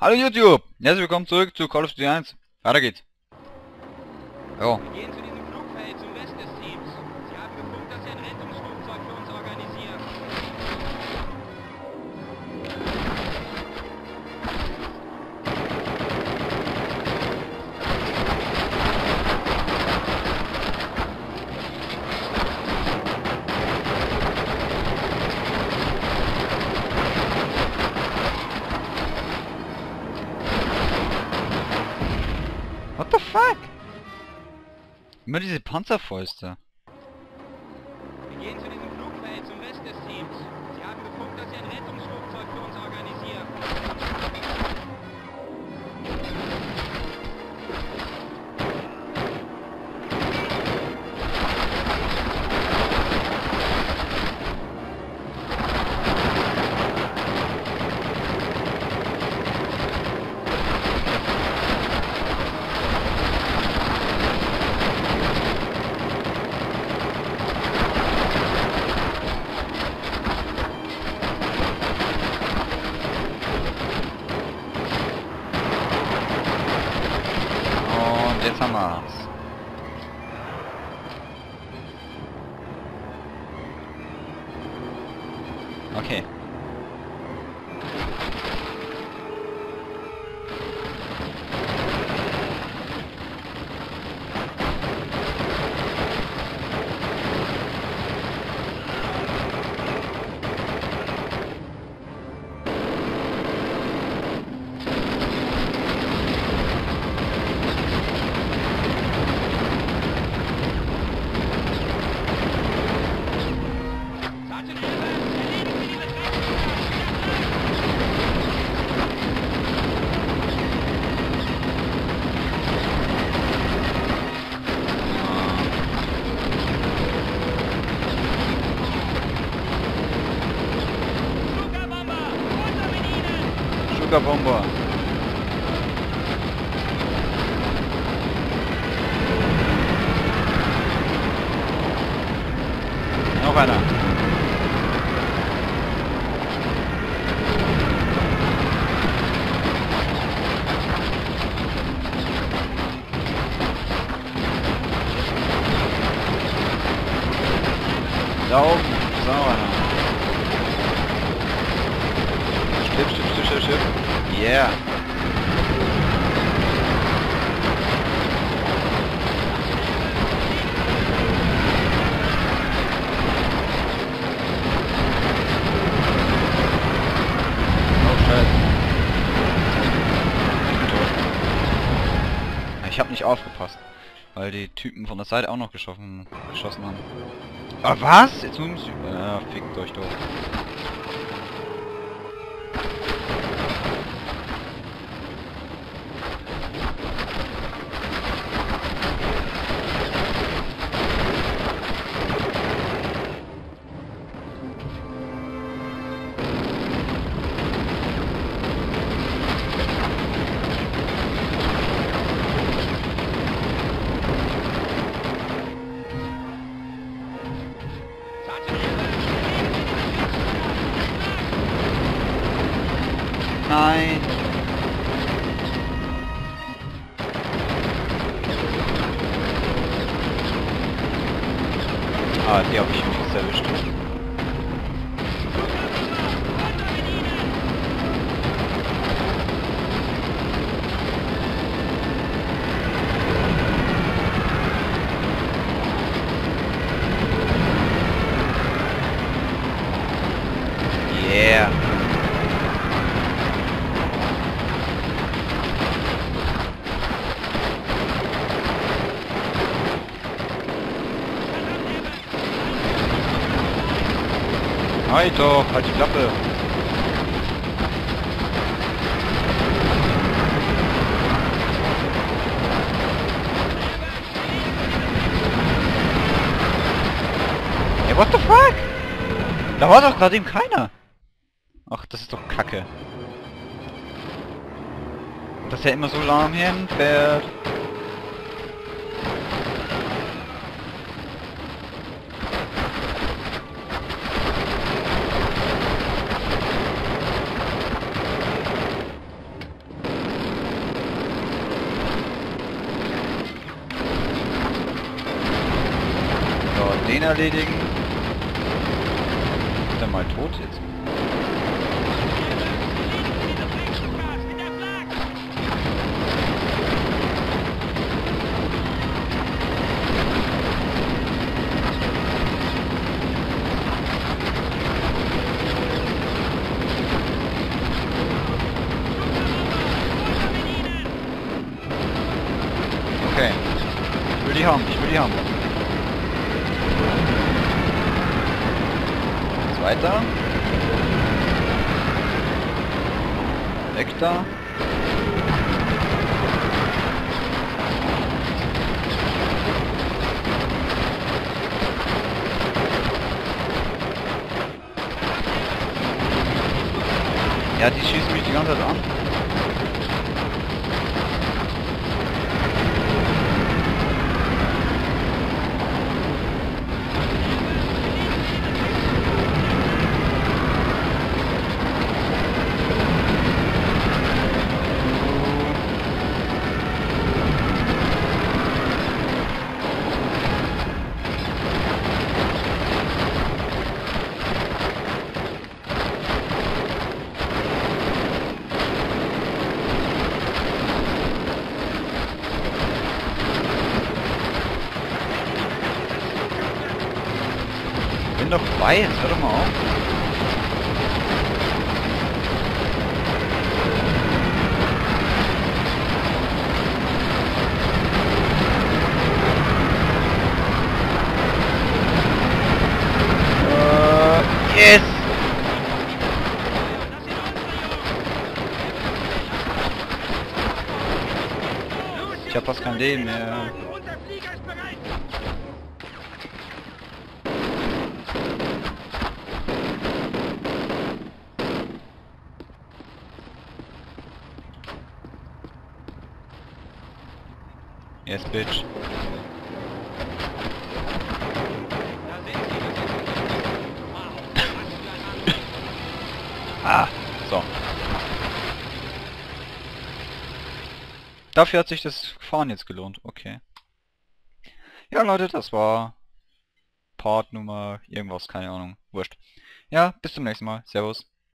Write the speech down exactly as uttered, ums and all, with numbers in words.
Hallo YouTube! Herzlich willkommen zurück zu Call of Duty eins. Weiter geht's. Jo. Wir gehen zu diesem Flugfeld zum Rest des Teams. Sie haben gefunkt, dass Sie ein Rettungsflugzeug für uns organisieren. What the fuck? Immer diese Panzerfäuste. Wir gehen zu diesem Flugfeld zum Rest des Teams. Sie haben gefunkt, dass Sie ein Rettungsflugzeug für uns organisieren. Und jetzt haben wir's. Okay. Sergeant Elber, erledigen Sie die Beträge! Sugar-Bomber! Runter mit Ihnen! Sugar Bomber. Noch einer. Da oben ist auch einer. Schiff, Schiff, Schiff, Schiff, Schiff. Yeah. Oh, Scheiße. Ich hab nicht aufgepasst, weil die Typen von der Seite auch noch geschossen, geschossen haben. Ah, was? Jetzt muss ich... Ah, fickt euch doch. Nein. Ah, die habe ich wenigstens erwischt. Yeah. Halt doch, halt die Klappe. Hey, what the fuck? Da war doch gerade eben keiner. Ach, das ist doch Kacke. Dass er immer so lahm hinfährt. den erledigen. Ist der mal tot jetzt? Okay. Ich will die haben, ich will die haben. Zweiter. Weg da. Ja, die schießen mich die ganze Zeit an. Bin doch vorbei, jetzt hör doch mal auf. Uh, yes! Ich hab fast kein Leben mehr. Yes, bitch. Ah, so. Dafür hat sich das Fahren jetzt gelohnt. Okay. Ja, Leute, das war Part Nummer irgendwas, keine Ahnung. Wurscht. Ja, bis zum nächsten Mal. Servus.